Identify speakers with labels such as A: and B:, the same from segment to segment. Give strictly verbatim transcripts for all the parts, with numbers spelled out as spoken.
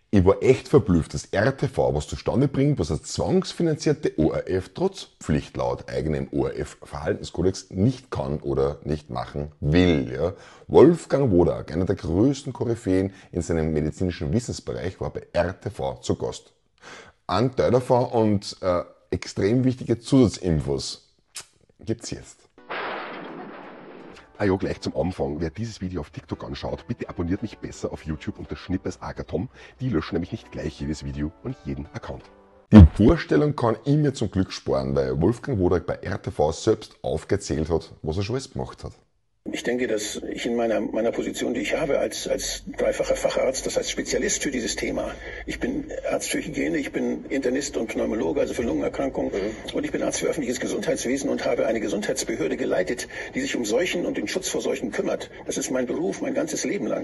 A: Ich war echt verblüfft, dass R T V was zustande bringt, was eine zwangsfinanzierte O R F trotz Pflicht laut eigenem O R F-Verhaltenskodex nicht kann oder nicht machen will. Ja. Wolfgang Wodak, einer der größten Koryphäen in seinem medizinischen Wissensbereich, war bei R T V zu Gast. Ein Teil davon und äh, extrem wichtige Zusatzinfos gibt's jetzt.
B: Ah ja, gleich zum Anfang. Wer dieses Video auf TikTok anschaut, bitte abonniert mich besser auf YouTube unter Schnippers Agatom. Die löschen nämlich nicht gleich jedes Video und jeden Account.
A: Die Vorstellung kann ich mir zum Glück sparen, weil Wolfgang Wodak bei R T V selbst aufgezählt hat, was er schon alles gemacht hat.
C: Ich denke, dass ich in meiner, meiner Position, die ich habe als, als dreifacher Facharzt, das heißt Spezialist für dieses Thema, ich bin Arzt für Hygiene, ich bin Internist und Pneumologe, also für Lungenerkrankungen, mhm. und ich bin Arzt für öffentliches Gesundheitswesen und habe eine Gesundheitsbehörde geleitet, die sich um Seuchen und den Schutz vor Seuchen kümmert. Das ist mein Beruf, mein ganzes Leben lang.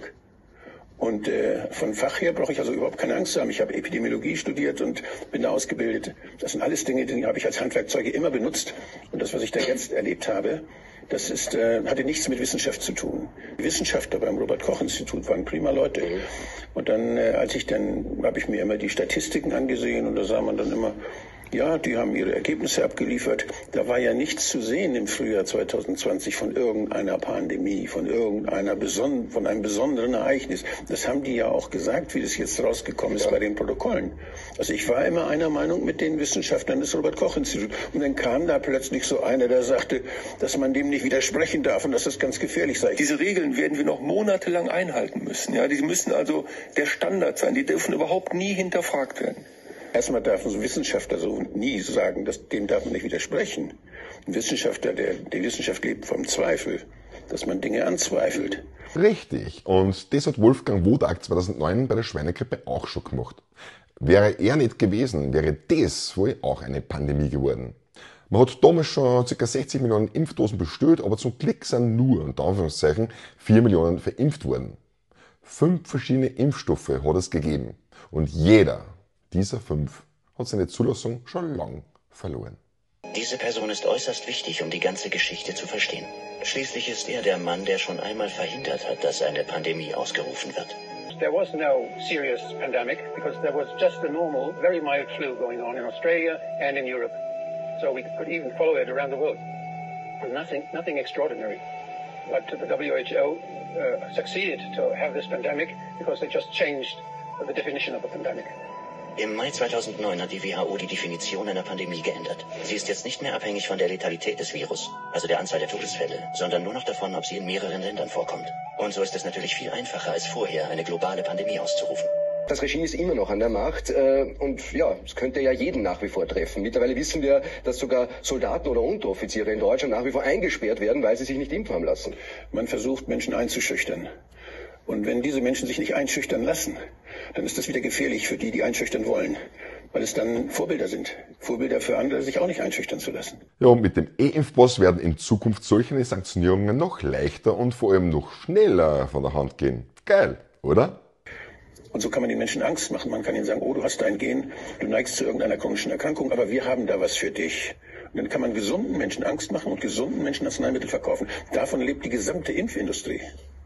C: Und äh, von Fach her brauche ich also überhaupt keine Angst zu haben. Ich habe Epidemiologie studiert und bin da ausgebildet. Das sind alles Dinge, die habe ich als Handwerkzeuge immer benutzt. Und das, was ich da jetzt erlebt habe, das ist, äh, hatte nichts mit Wissenschaft zu tun. Die Wissenschaftler beim Robert-Koch-Institut waren prima Leute. Und dann, äh, als ich dann, habe ich mir immer die Statistiken angesehen und da sah man dann immer, ja, die haben ihre Ergebnisse abgeliefert. Da war ja nichts zu sehen im Frühjahr zwanzig zwanzig von irgendeiner Pandemie, von irgendeiner beson von einem besonderen Ereignis. Das haben die ja auch gesagt, wie das jetzt rausgekommen ist, ja, bei den Protokollen. Also ich war immer einer Meinung mit den Wissenschaftlern des Robert-Koch-Instituts. Und dann kam da plötzlich so einer, der sagte, dass man dem nicht widersprechen darf und dass das ganz gefährlich sei.
D: Diese Regeln werden wir noch monatelang einhalten müssen. Ja, die müssen also der Standard sein. Die dürfen überhaupt nie hinterfragt werden.
C: Erstmal darf ein Wissenschaftler so nie sagen, dass, dem darf man nicht widersprechen. Ein Wissenschaftler, der, die Wissenschaft lebt vom Zweifel, dass man Dinge anzweifelt.
A: Richtig. Und das hat Wolfgang Wodak zweitausendneun bei der Schweinegrippe auch schon gemacht. Wäre er nicht gewesen, wäre das wohl auch eine Pandemie geworden. Man hat damals schon ca. sechzig Millionen Impfdosen bestellt, aber zum Glück sind nur, unter Anführungszeichen, vier Millionen verimpft worden. Fünf verschiedene Impfstoffe hat es gegeben. Und jeder dieser fünf hat seine Zulassung schon lang verloren.
E: Diese Person ist äußerst wichtig, um die ganze Geschichte zu verstehen. Schließlich ist er der Mann, der schon einmal verhindert hat, dass eine Pandemie ausgerufen wird.
F: There was no serious pandemic because there was just a normal, very mild flu going on in Australia and in Europe. So we could even follow it around the world. Nothing, nothing extraordinary. But the W H O uh, succeeded to have this pandemic because they just changed the definition of a pandemic.
E: Im Mai zweitausendneun hat die W H O die Definition einer Pandemie geändert. Sie ist jetzt nicht mehr abhängig von der Letalität des Virus, also der Anzahl der Todesfälle, sondern nur noch davon, ob sie in mehreren Ländern vorkommt. Und so ist es natürlich viel einfacher als vorher, eine globale Pandemie auszurufen.
G: Das Regime ist immer noch an der Macht äh, und ja, es könnte ja jeden nach wie vor treffen. Mittlerweile wissen wir, dass sogar Soldaten oder Unteroffiziere in Deutschland nach wie vor eingesperrt werden, weil sie sich nicht impfen haben lassen.
C: Man versucht, Menschen einzuschüchtern. Und wenn diese Menschen sich nicht einschüchtern lassen, dann ist das wieder gefährlich für die, die einschüchtern wollen. Weil es dann Vorbilder sind. Vorbilder für andere, sich auch nicht einschüchtern zu lassen.
A: Ja, und mit dem E-Impfpass werden in Zukunft solche Sanktionierungen noch leichter und vor allem noch schneller von der Hand gehen. Geil, oder?
C: Und so kann man den Menschen Angst machen. Man kann ihnen sagen, oh, du hast ein Gen, du neigst zu irgendeiner chronischen Erkrankung, aber wir haben da was für dich. Und dann kann man gesunden Menschen Angst machen und gesunden Menschen Arzneimittel verkaufen. Davon lebt die gesamte Impfindustrie.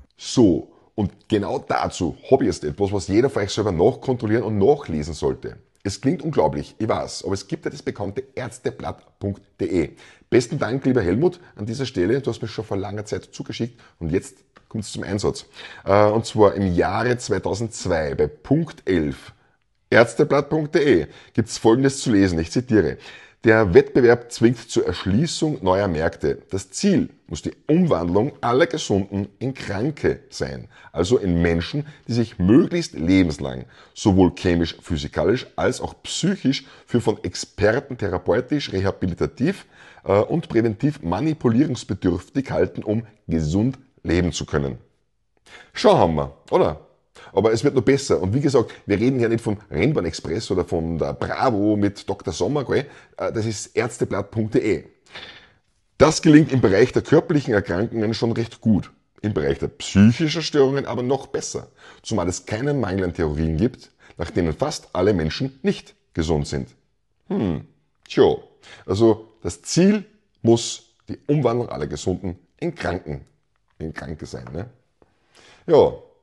A: So. Und genau dazu habe ich jetzt etwas, was jeder für euch selber nachkontrollieren und nachlesen sollte. Es klingt unglaublich, ich weiß, aber es gibt ja das bekannte ärzteblatt punkt de. Besten Dank, lieber Helmut, an dieser Stelle. Du hast mir schon vor langer Zeit zugeschickt und jetzt kommt es zum Einsatz. Und zwar im Jahre zweitausendzwei bei Punkt elf ärzteblatt punkt de gibt es Folgendes zu lesen, ich zitiere. Der Wettbewerb zwingt zur Erschließung neuer Märkte. Das Ziel muss die Umwandlung aller Gesunden in Kranke sein, also in Menschen, die sich möglichst lebenslang sowohl chemisch-physikalisch als auch psychisch für von Experten therapeutisch, rehabilitativ äh, und präventiv manipulierungsbedürftig halten, um gesund leben zu können. Schon haben wir, oder? Aber es wird noch besser. Und wie gesagt, wir reden ja nicht vom Rennbahn-Express oder von der Bravo mit Doktor Sommer, gell? Das ist ärzteblatt punkt de. Das gelingt im Bereich der körperlichen Erkrankungen schon recht gut. Im Bereich der psychischen Störungen aber noch besser. Zumal es keinen Mangel an Theorien gibt, nach denen fast alle Menschen nicht gesund sind. Hm, tja. Also das Ziel muss die Umwandlung aller Gesunden in Kranken, in Kranke sein, ne? Ja.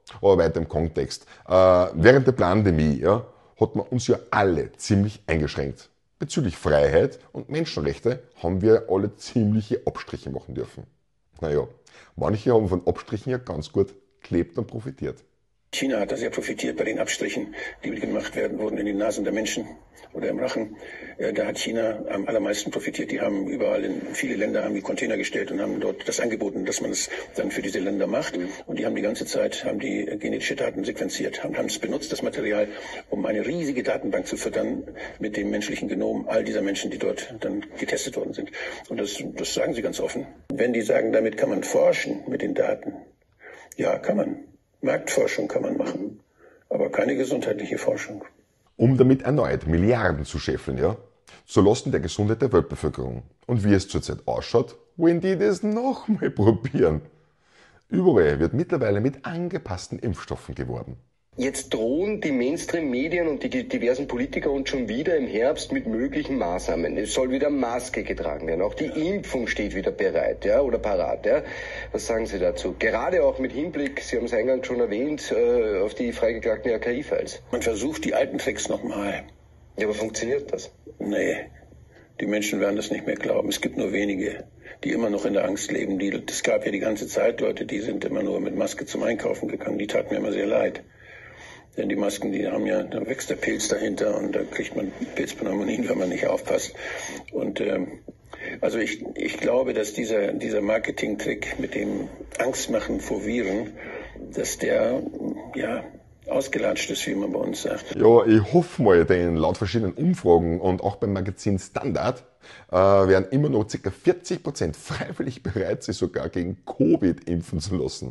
A: aber weiter im Kontext. Äh, während der Pandemie ja, hat man uns ja alle ziemlich eingeschränkt. Bezüglich Freiheit und Menschenrechte haben wir alle ziemliche Abstriche machen dürfen. Naja, manche haben von Abstrichen ja ganz gut gelebt und profitiert.
C: China hat da sehr profitiert bei den Abstrichen, die gemacht werden wurden in den Nasen der Menschen oder im Rachen. Da hat China am allermeisten profitiert. Die haben überall in viele Länder haben die Container gestellt und haben dort das angeboten, dass man es dann für diese Länder macht. Und die haben die ganze Zeit haben die genetische Daten sequenziert, haben es benutzt, das Material, um eine riesige Datenbank zu füttern mit dem menschlichen Genom all dieser Menschen, die dort dann getestet worden sind. Und das, das sagen sie ganz offen. Wenn die sagen, damit kann man forschen mit den Daten, ja, kann man. Marktforschung kann man machen, aber keine gesundheitliche Forschung.
A: Um damit erneut Milliarden zu scheffeln, ja, zulasten der Gesundheit der Weltbevölkerung. Und wie es zurzeit ausschaut, wollen die das nochmal probieren. Überall wird mittlerweile mit angepassten Impfstoffen geworben.
G: Jetzt drohen die Mainstream-Medien und die diversen Politiker uns schon wieder im Herbst mit möglichen Maßnahmen. Es soll wieder Maske getragen werden. Auch die Impfung steht wieder bereit, ja, oder parat. Ja. Was sagen Sie dazu? Gerade auch mit Hinblick, Sie haben es eingangs schon erwähnt, äh, auf die freigeklagten R K I-Files.
C: Man versucht die alten Tricks nochmal.
G: Ja, aber funktioniert das?
C: Nee, die Menschen werden das nicht mehr glauben. Es gibt nur wenige, die immer noch in der Angst leben. Es gab ja die ganze Zeit Leute, die sind immer nur mit Maske zum Einkaufen gegangen. Die taten mir immer sehr leid. Denn die Masken, die haben ja, da wächst der Pilz dahinter und da kriegt man Pilzpneumonien, wenn man nicht aufpasst. Und ähm, also ich, ich glaube, dass dieser, dieser Marketing-Trick mit dem Angstmachen vor Viren, dass der ja ausgelatscht ist, wie man bei uns sagt.
A: Ja, ich hoffe mal, denn laut verschiedenen Umfragen und auch beim Magazin Standard äh, werden immer noch ca. vierzig Prozent freiwillig bereit, sich sogar gegen Covid impfen zu lassen.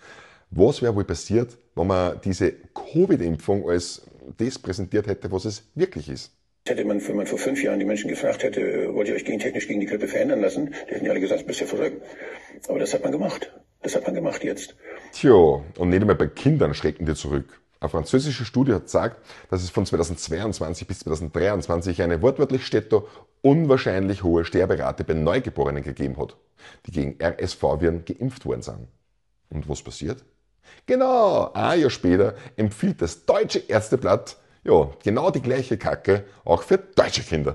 A: Was wäre wohl passiert, wenn man diese Covid-Impfung als das präsentiert hätte, was es wirklich ist?
C: Hätte man, wenn man vor fünf Jahren die Menschen gefragt hätte, wollt ihr euch gentechnisch gegen die Grippe verändern lassen, die hätten ja alle gesagt, bist ja verrückt. Aber das hat man gemacht. Das hat man gemacht jetzt.
A: Tja, und nicht einmal bei Kindern schrecken die zurück. Eine französische Studie hat gesagt, dass es von zweitausendzweiundzwanzig bis zweitausenddreiundzwanzig eine, wortwörtlich steht da, unwahrscheinlich hohe Sterberate bei Neugeborenen gegeben hat, die gegen R S V-Viren geimpft worden sind. Und was passiert? Genau, ein Jahr später empfiehlt das Deutsche Ärzteblatt ja, genau die gleiche Kacke auch für deutsche Kinder.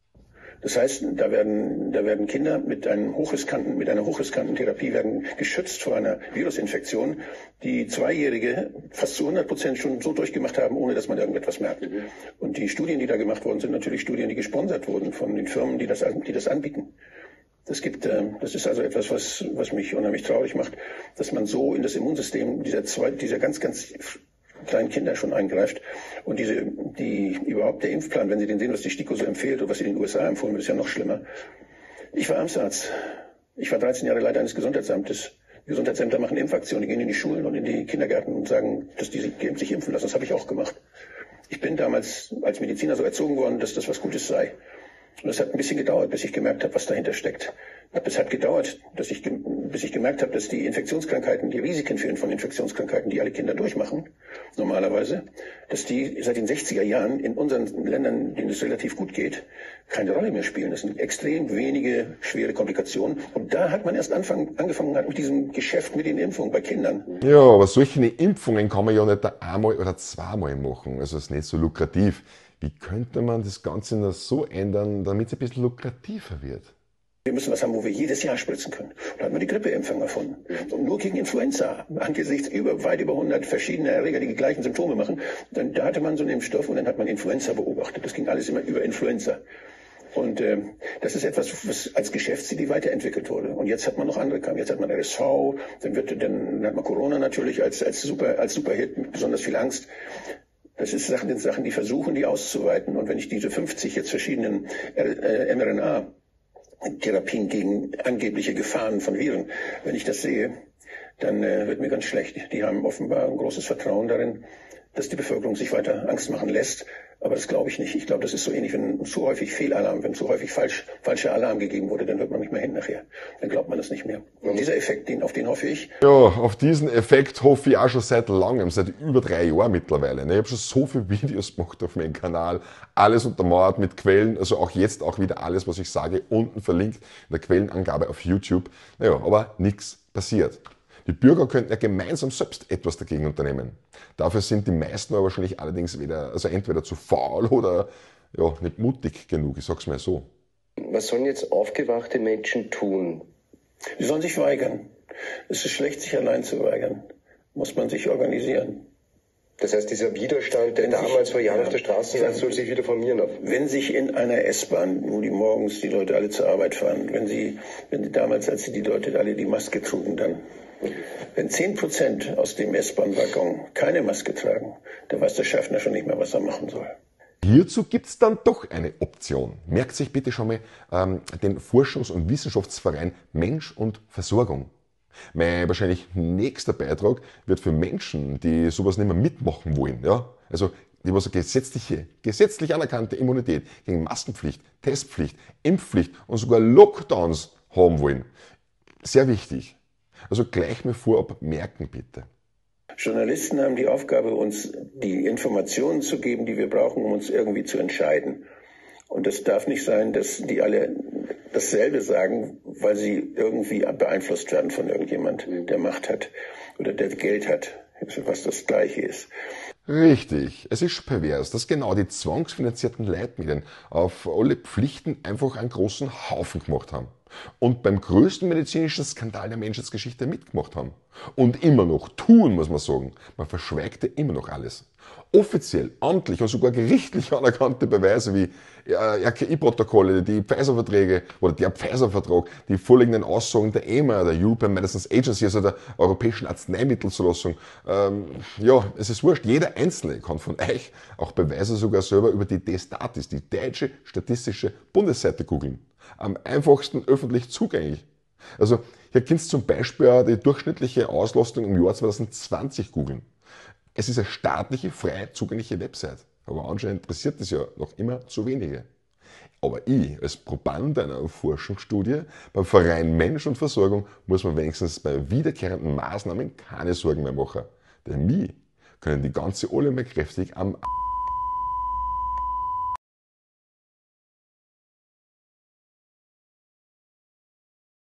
C: Das heißt, da werden, da werden Kinder mit, einem hochriskanten, mit einer hochriskanten Therapie werden geschützt vor einer Virusinfektion, die Zweijährige fast zu hundert Prozent schon so durchgemacht haben, ohne dass man irgendetwas merkt. Und die Studien, die da gemacht wurden, sind natürlich Studien, die gesponsert wurden von den Firmen, die das, die das anbieten. Das gibt, das ist also etwas, was, was mich unheimlich traurig macht, dass man so in das Immunsystem dieser zwei, dieser ganz, ganz kleinen Kinder schon eingreift. Und diese, die, überhaupt der Impfplan, wenn Sie den sehen, was die STIKO so empfiehlt und was sie in den U S A empfohlen wird, ist ja noch schlimmer. Ich war Amtsarzt. Ich war dreizehn Jahre Leiter eines Gesundheitsamtes. Gesundheitsämter machen Impfaktionen, die gehen in die Schulen und in die Kindergärten und sagen, dass die sich impfen lassen. Das habe ich auch gemacht. Ich bin damals als Mediziner so erzogen worden, dass das was Gutes sei. Und es hat ein bisschen gedauert, bis ich gemerkt habe, was dahinter steckt. Es hat gedauert, dass ich, bis ich gemerkt habe, dass die Infektionskrankheiten, die Risiken für, von Infektionskrankheiten, die alle Kinder durchmachen, normalerweise, dass die seit den sechziger Jahren in unseren Ländern, denen es relativ gut geht, keine Rolle mehr spielen. Das sind extrem wenige schwere Komplikationen. Und da hat man erst anfang, angefangen mit diesem Geschäft mit den Impfungen bei Kindern.
A: Ja, aber solche Impfungen kann man ja nicht einmal oder zweimal machen. Also es ist nicht so lukrativ. Wie könnte man das Ganze noch so ändern, damit es ein bisschen lukrativer wird?
C: Wir müssen was haben, wo wir jedes Jahr spritzen können. Da hat man die Grippeimpfung erfunden. Und nur gegen Influenza, angesichts über, weit über hundert verschiedener Erreger, die die gleichen Symptome machen, dann, da hatte man so einen Impfstoff und dann hat man Influenza beobachtet. Das ging alles immer über Influenza. Und äh, das ist etwas, was als Geschäftsidee weiterentwickelt wurde. Und jetzt hat man noch andere Kranken. Jetzt hat man R S V, dann, wird, dann hat man Corona natürlich als, als, super, als Superhit mit besonders viel Angst. Das ist Sachen, sind Sachen, die versuchen, die auszuweiten. Und wenn ich diese fünfzig jetzt verschiedenen äh, M R N A-Therapien gegen angebliche Gefahren von Viren, wenn ich das sehe, dann äh, wird mir ganz schlecht. Die haben offenbar ein großes Vertrauen darin, dass die Bevölkerung sich weiter Angst machen lässt. Aber das glaube ich nicht. Ich glaube, das ist so ähnlich, wenn zu häufig Fehlalarm, wenn zu häufig falsch, falscher Alarm gegeben wurde, dann hört man nicht mehr hin nachher. Dann glaubt man das nicht mehr. Und dieser Effekt, den, auf den hoffe ich.
A: Ja, auf diesen Effekt hoffe ich auch schon seit langem, seit über drei Jahren mittlerweile. Ich habe schon so viele Videos gemacht auf meinem Kanal. Alles untermauert mit Quellen, also auch jetzt auch wieder alles, was ich sage, unten verlinkt in der Quellenangabe auf YouTube. Naja, aber nichts passiert. Die Bürger könnten ja gemeinsam selbst etwas dagegen unternehmen. Dafür sind die meisten aber wahrscheinlich allerdings weder, also entweder zu faul oder ja, nicht mutig genug, ich sag's mal so.
G: Was sollen jetzt aufgewachte Menschen tun?
C: Sie sollen sich weigern. Es ist schlecht, sich allein zu weigern. Muss man sich organisieren.
G: Das heißt, dieser Widerstand, der damals vor Jahren auf der Straße war, soll sich wieder formieren.
C: Wenn sich in einer S-Bahn, wo die morgens die Leute alle zur Arbeit fahren, wenn sie, wenn die damals, als sie die Leute alle die Maske trugen, dann, wenn zehn Prozent aus dem S-Bahn-Waggon keine Maske tragen, dann weiß der Schaffner schon nicht mehr, was er machen soll.
A: Hierzu gibt's dann doch eine Option. Merkt sich bitte schon mal ähm, den Forschungs- und Wissenschaftsverein Mensch und Versorgung. Mein wahrscheinlich nächster Beitrag wird für Menschen, die sowas nicht mehr mitmachen wollen, ja, also die was eine gesetzliche, gesetzlich anerkannte Immunität gegen Maskenpflicht, Testpflicht, Impfpflicht und sogar Lockdowns haben wollen. Sehr wichtig. Also gleich mir vorab merken bitte.
C: Journalisten haben die Aufgabe, uns die Informationen zu geben, die wir brauchen, um uns irgendwie zu entscheiden. Und es darf nicht sein, dass die alle dasselbe sagen, weil sie irgendwie beeinflusst werden von irgendjemand, der Macht hat oder der Geld hat, was das Gleiche ist.
A: Richtig, es ist pervers, dass genau die zwangsfinanzierten Leitmedien auf alle Pflichten einfach einen großen Haufen gemacht haben und beim größten medizinischen Skandal der Menschheitsgeschichte mitgemacht haben. Und immer noch tun, muss man sagen. Man verschweigt immer noch alles. Offiziell, amtlich und sogar gerichtlich anerkannte Beweise wie äh, R K I-Protokolle, die Pfizer-Verträge oder der Pfizer-Vertrag, die vorliegenden Aussagen der E M A, der European Medicines Agency, also der Europäischen Arzneimittelszulassung. Ähm, ja, es ist wurscht, jeder Einzelne kann von euch auch Beweise sogar selber über die D-Statis, die deutsche statistische Bundesseite googeln. Am einfachsten öffentlich zugänglich. Also hier könnt ihr zum Beispiel auch die durchschnittliche Auslastung im Jahr zwanzig zwanzig googeln. Es ist eine staatliche, frei zugängliche Website. Aber anscheinend interessiert das ja noch immer zu wenige. Aber ich, als Proband einer Forschungsstudie beim Verein Mensch und Versorgung, muss man wenigstens bei wiederkehrenden Maßnahmen keine Sorgen mehr machen. Denn mich können die ganze alle mehr kräftig am